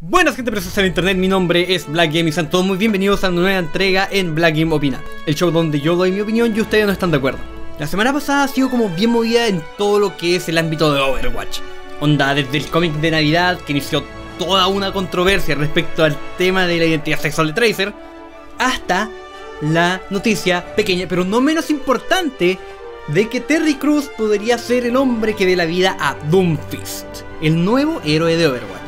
Buenas gente preciosa en internet, mi nombre es Black Game y sean todos muy bienvenidos a una nueva entrega en Black Game Opina, el show donde yo doy mi opinión y ustedes no están de acuerdo. La semana pasada ha sido como bien movida en todo lo que es el ámbito de Overwatch. Onda, desde el cómic de Navidad que inició toda una controversia respecto al tema de la identidad sexual de Tracer, hasta la noticia pequeña pero no menos importante de que Terry Crews podría ser el hombre que dé la vida a Doomfist, el nuevo héroe de Overwatch.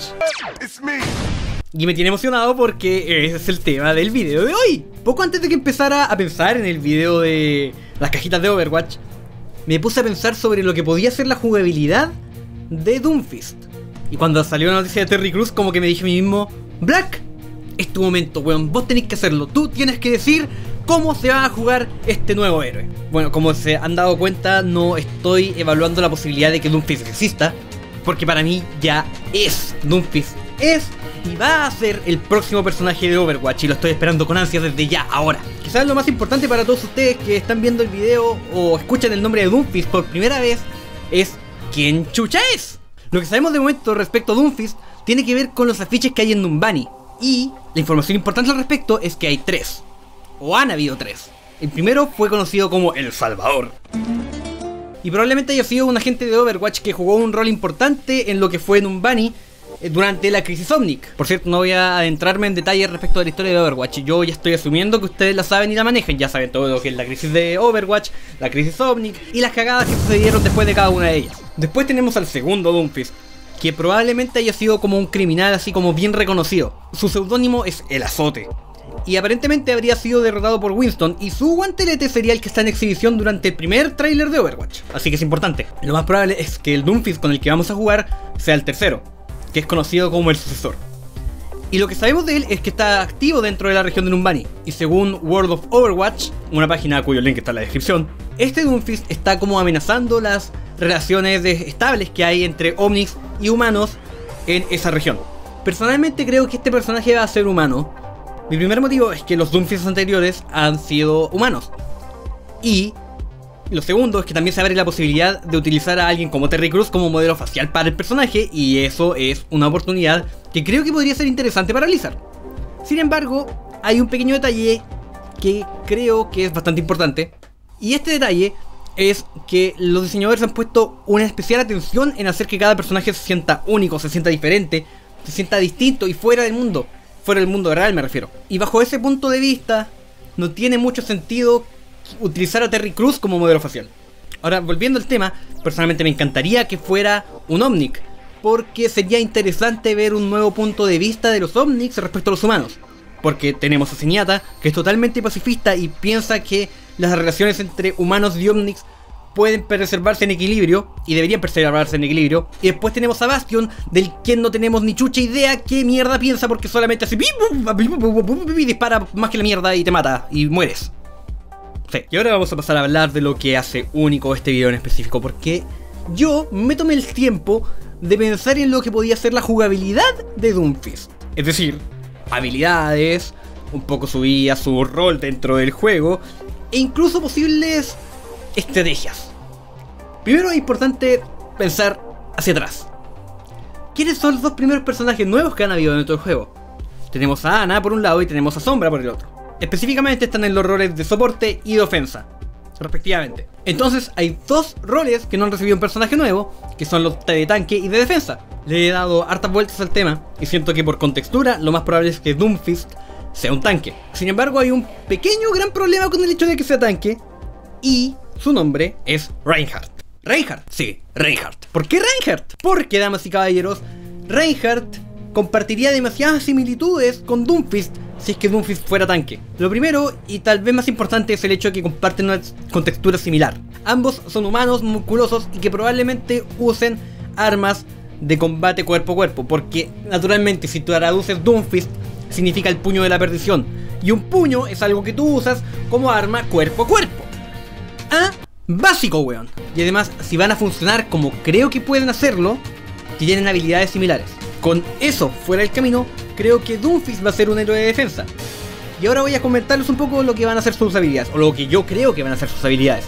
Y me tiene emocionado porque ese es el tema del video de hoy. Poco antes de que empezara a pensar en el video de las cajitas de Overwatch, me puse a pensar sobre lo que podía ser la jugabilidad de Doomfist. Y cuando salió la noticia de Terry Crews, como que me dije a mí mismo: Black, es tu momento, weón, vos tenés que hacerlo. Tú tienes que decir cómo se va a jugar este nuevo héroe. Bueno, como se han dado cuenta, no estoy evaluando la posibilidad de que Doomfist exista, porque para mí ya es Doomfist. Es y va a ser el próximo personaje de Overwatch y lo estoy esperando con ansias desde ya, ahora. Quizás lo más importante para todos ustedes que están viendo el video o escuchan el nombre de Doomfist por primera vez es ¿quién chucha es? Lo que sabemos de momento respecto a Doomfist tiene que ver con los afiches que hay en Numbani. Y la información importante al respecto es que hay tres, o han habido tres. El primero fue conocido como El Salvador, y probablemente haya sido un agente de Overwatch que jugó un rol importante en lo que fue Numbani durante la crisis Omnic. Por cierto, no voy a adentrarme en detalles respecto a la historia de Overwatch. Yo ya estoy asumiendo que ustedes la saben y la manejan. Ya saben todo lo que es la crisis de Overwatch, la crisis Omnic y las cagadas que sucedieron después de cada una de ellas. Después tenemos al segundo Doomfist, que probablemente haya sido como un criminal así como bien reconocido. Su seudónimo es El Azote, y aparentemente habría sido derrotado por Winston, y su guantelete sería el que está en exhibición durante el primer tráiler de Overwatch. Así que es importante. Lo más probable es que el Doomfist con el que vamos a jugar sea el tercero, que es conocido como el sucesor. Y lo que sabemos de él es que está activo dentro de la región de Numbani. Y según World of Overwatch, una página cuyo link está en la descripción, este Doomfist está como amenazando las relaciones estables que hay entre Omnics y humanos en esa región. Personalmente creo que este personaje va a ser humano. Mi primer motivo es que los Doomfists anteriores han sido humanos. Y lo segundo es que también se abre la posibilidad de utilizar a alguien como Terry Crews como modelo facial para el personaje, y eso es una oportunidad que creo que podría ser interesante para Blizzard. Sin embargo, hay un pequeño detalle que creo que es bastante importante, y este detalle es que los diseñadores han puesto una especial atención en hacer que cada personaje se sienta único, se sienta diferente, se sienta distinto y fuera del mundo real me refiero. Y bajo ese punto de vista, no tiene mucho sentido utilizar a Terry Crews como modelo facial. Ahora, volviendo al tema, personalmente me encantaría que fuera un Omnic, porque sería interesante ver un nuevo punto de vista de los Omnics respecto a los humanos. Porque tenemos a Zenyatta, que es totalmente pacifista y piensa que las relaciones entre humanos y Omnics pueden preservarse en equilibrio, y deberían preservarse en equilibrio. Y después tenemos a Bastion, del quien no tenemos ni chucha idea qué mierda piensa, porque solamente hace y dispara más que la mierda y te mata y mueres. Sí. Y ahora vamos a pasar a hablar de lo que hace único este video en específico, porque yo me tomé el tiempo de pensar en lo que podía ser la jugabilidad de Doomfist. Es decir, habilidades, un poco su vida, su rol dentro del juego, e incluso posibles estrategias. Primero es importante pensar hacia atrás. ¿Quiénes son los dos primeros personajes nuevos que han habido dentro del juego? Tenemos a Ana por un lado y tenemos a Sombra por el otro. Específicamente están en los roles de soporte y de ofensa, respectivamente. Entonces hay dos roles que no han recibido un personaje nuevo, que son los de tanque y de defensa. Le he dado hartas vueltas al tema y siento que por contextura lo más probable es que Doomfist sea un tanque. Sin embargo, hay un pequeño gran problema con el hecho de que sea tanque, y su nombre es Reinhardt. Reinhardt, sí, Reinhardt. ¿Por qué Reinhardt? Porque, damas y caballeros, Reinhardt compartiría demasiadas similitudes con Doomfist si es que Doomfist fuera tanque. Lo primero, y tal vez más importante, es el hecho de que comparten una contextura similar. Ambos son humanos, musculosos y que probablemente usen armas de combate cuerpo a cuerpo, porque naturalmente si tú traduces Doomfist significa el puño de la perdición, y un puño es algo que tú usas como arma cuerpo a cuerpo. Ah, básico, weón. Y además, si van a funcionar como creo que pueden hacerlo, tienen habilidades similares. Con eso fuera del camino, creo que Doomfist va a ser un héroe de defensa. Y ahora voy a comentarles un poco lo que van a ser sus habilidades, o lo que yo creo que van a ser sus habilidades.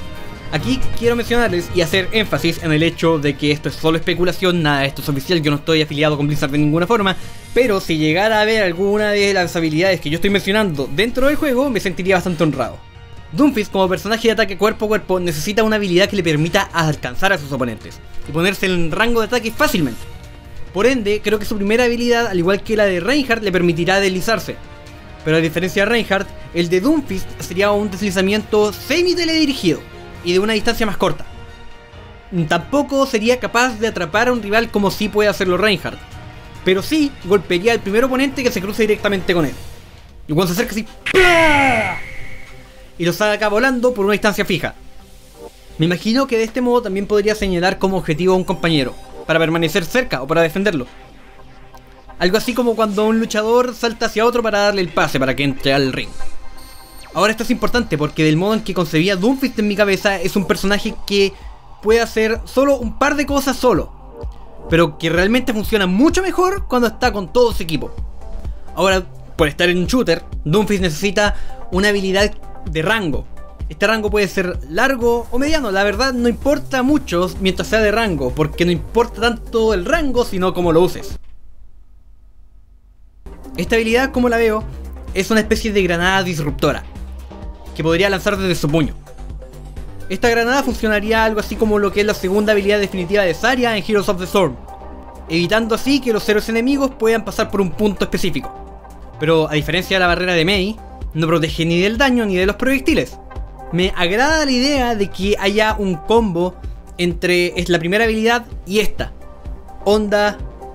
Aquí quiero mencionarles y hacer énfasis en el hecho de que esto es solo especulación, nada de esto es oficial, yo no estoy afiliado con Blizzard de ninguna forma, pero si llegara a haber alguna de las habilidades que yo estoy mencionando dentro del juego, me sentiría bastante honrado. Doomfist, como personaje de ataque cuerpo a cuerpo, necesita una habilidad que le permita alcanzar a sus oponentes y ponerse en rango de ataque fácilmente. Por ende, creo que su primera habilidad, al igual que la de Reinhardt, le permitirá deslizarse. Pero a diferencia de Reinhardt, el de Doomfist sería un deslizamiento semi-teledirigido y de una distancia más corta. Tampoco sería capaz de atrapar a un rival como sí puede hacerlo Reinhardt, pero sí golpearía al primer oponente que se cruce directamente con él. Y cuando se acerca así, ¡pah!, y lo saca volando por una distancia fija. Me imagino que de este modo también podría señalar como objetivo a un compañero, para permanecer cerca o para defenderlo. Algo así como cuando un luchador salta hacia otro para darle el pase para que entre al ring. Ahora esto es importante porque del modo en que concebía Doomfist en mi cabeza es un personaje que puede hacer solo un par de cosas solo, pero que realmente funciona mucho mejor cuando está con todo su equipo. Ahora, por estar en un shooter, Doomfist necesita una habilidad de rango. Este rango puede ser largo o mediano, la verdad no importa mucho mientras sea de rango, porque no importa tanto el rango sino cómo lo uses. Esta habilidad, como la veo, es una especie de granada disruptora que podría lanzar desde su puño. Esta granada funcionaría algo así como lo que es la segunda habilidad definitiva de Zarya en Heroes of the Storm, evitando así que los héroes enemigos puedan pasar por un punto específico. Pero a diferencia de la barrera de Mei, no protege ni del daño ni de los proyectiles. Me agrada la idea de que haya un combo entre la primera habilidad y esta. Onda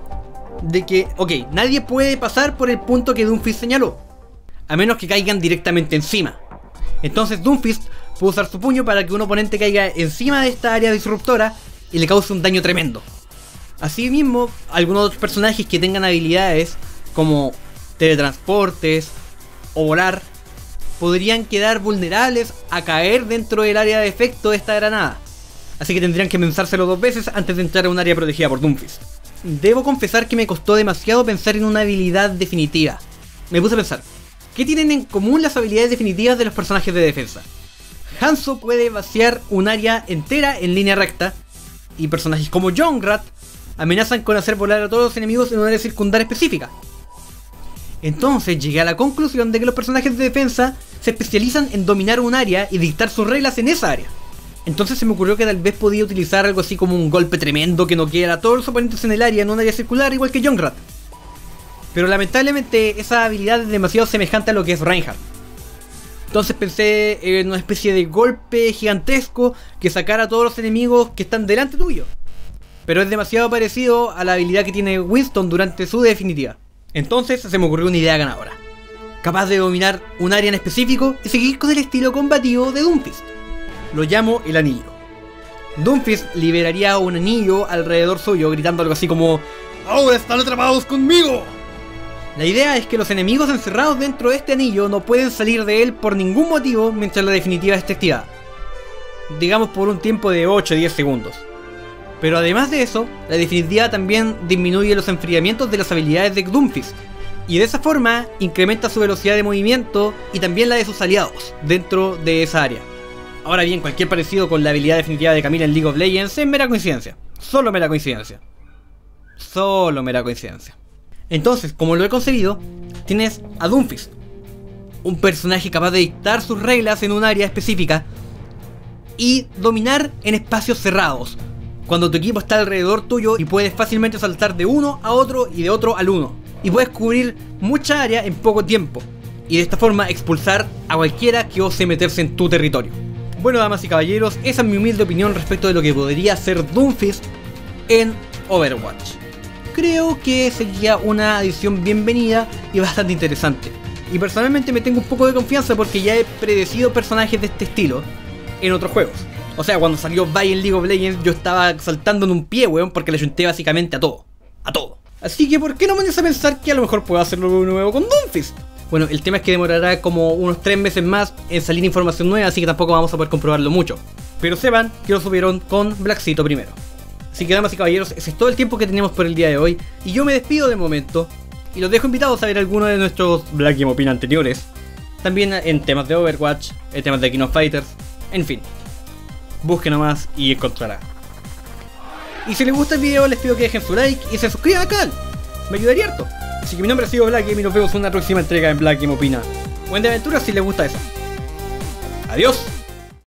de que, ok, nadie puede pasar por el punto que Doomfist señaló, a menos que caigan directamente encima. Entonces Doomfist puede usar su puño para que un oponente caiga encima de esta área disruptora y le cause un daño tremendo. Asimismo, algunos otros personajes que tengan habilidades como teletransportes o volar podrían quedar vulnerables a caer dentro del área de efecto de esta granada. Así que tendrían que pensárselo dos veces antes de entrar a un área protegida por Doomfist. Debo confesar que me costó demasiado pensar en una habilidad definitiva. Me puse a pensar, ¿qué tienen en común las habilidades definitivas de los personajes de defensa? Hanzo puede vaciar un área entera en línea recta, y personajes como Junkrat amenazan con hacer volar a todos los enemigos en un área circundar específica. Entonces llegué a la conclusión de que los personajes de defensa se especializan en dominar un área y dictar sus reglas en esa área. Entonces se me ocurrió que tal vez podía utilizar algo así como un golpe tremendo que noqueara a todos los oponentes en el área en un área circular igual que Junkrat. Pero lamentablemente esa habilidad es demasiado semejante a lo que es Reinhardt. Entonces pensé en una especie de golpe gigantesco que sacara a todos los enemigos que están delante tuyo. Pero es demasiado parecido a la habilidad que tiene Winston durante su definitiva. Entonces se me ocurrió una idea ganadora, capaz de dominar un área en específico y seguir con el estilo combativo de Doomfist. Lo llamo el anillo. Doomfist liberaría un anillo alrededor suyo gritando algo así como ¡ahora están atrapados conmigo! La idea es que los enemigos encerrados dentro de este anillo no pueden salir de él por ningún motivo mientras la definitiva esté activada. Digamos por un tiempo de 8 o 10 segundos. Pero además de eso, la definitiva también disminuye los enfriamientos de las habilidades de Doomfist, y de esa forma incrementa su velocidad de movimiento y también la de sus aliados dentro de esa área. Ahora bien, cualquier parecido con la habilidad definitiva de Camila en League of Legends es mera coincidencia. Solo mera coincidencia. Solo mera coincidencia. Entonces, como lo he concebido, tienes a Doomfist, un personaje capaz de dictar sus reglas en un área específica y dominar en espacios cerrados, cuando tu equipo está alrededor tuyo y puedes fácilmente saltar de uno a otro y de otro al uno. Y puedes cubrir mucha área en poco tiempo, y de esta forma expulsar a cualquiera que ose meterse en tu territorio. Bueno, damas y caballeros, esa es mi humilde opinión respecto de lo que podría ser Doomfist en Overwatch. Creo que sería una adición bienvenida y bastante interesante. Y personalmente me tengo un poco de confianza porque ya he predecido personajes de este estilo en otros juegos. O sea, cuando salió Vi en League of Legends yo estaba saltando en un pie, weón, porque le junté básicamente a todo. A todo. Así que ¿por qué no me pones a pensar que a lo mejor puedo hacerlo de nuevo con Doomfist? Bueno, el tema es que demorará como unos 3 meses más en salir información nueva, así que tampoco vamos a poder comprobarlo mucho. Pero sepan que lo subieron con Blackcito primero. Así que damas y caballeros, ese es todo el tiempo que tenemos por el día de hoy. Y yo me despido de momento y los dejo invitados a ver algunos de nuestros Black Game Opinion anteriores. También en temas de Overwatch, en temas de King of Fighters, en fin. busque nomás y encontrará. Y si les gusta el video les pido que dejen su like y se suscriban al canal, me ayudaría harto. Así que mi nombre ha sido Black Game y nos vemos en una próxima entrega en Black Game Opina, o en de aventuras si les gusta eso. Adiós.